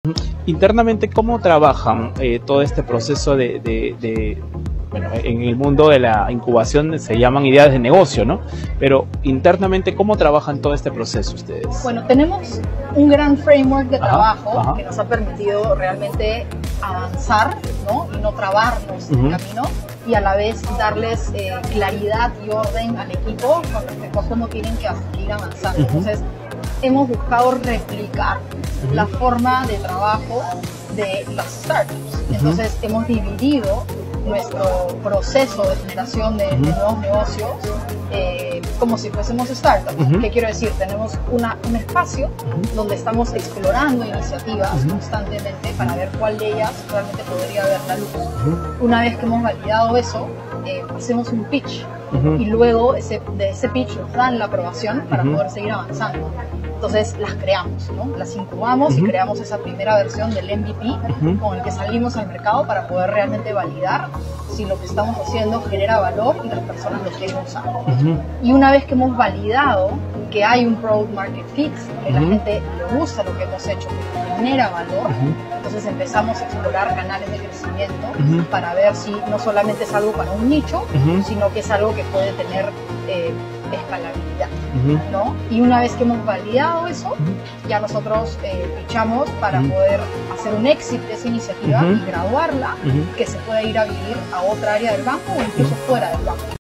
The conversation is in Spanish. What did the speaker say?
Internamente, ¿cómo trabajan todo este proceso bueno, en el mundo de la incubación se llaman ideas de negocio, ¿no? Pero internamente, ¿cómo trabajan todo este proceso ustedes? Bueno, tenemos un gran framework de trabajo ajá. que nos ha permitido realmente avanzar, ¿no? Y no trabarnos en el camino, y a la vez darles claridad y orden al equipo con respecto a cómo tienen que seguir avanzando. Entonces, hemos buscado replicar la forma de trabajo de las startups. Entonces, hemos dividido nuestro proceso de generación de nuevos negocios como si fuésemos startups. ¿Qué quiero decir? Tenemos un espacio donde estamos explorando iniciativas constantemente para ver cuál de ellas realmente podría ver la luz. Una vez que hemos validado eso, hacemos un pitch y luego de ese pitch nos dan la aprobación para poder seguir avanzando. Entonces las creamos, ¿no? Las incubamos y creamos esa primera versión del MVP con el que salimos al mercado para poder realmente validar si lo que estamos haciendo genera valor y las personas lo quieren usar. Y una vez que hemos validado que hay un product market fit, que la gente le gusta lo que hemos hecho, que genera valor, entonces empezamos a explorar canales de crecimiento para ver si no solamente es algo para un nicho, sino que es algo que puede tener escalabilidad, ¿no? Y una vez que hemos validado eso, ya nosotros fichamos para poder hacer un exit de esa iniciativa y graduarla, que se pueda ir a vivir a otra área del banco o incluso fuera del banco.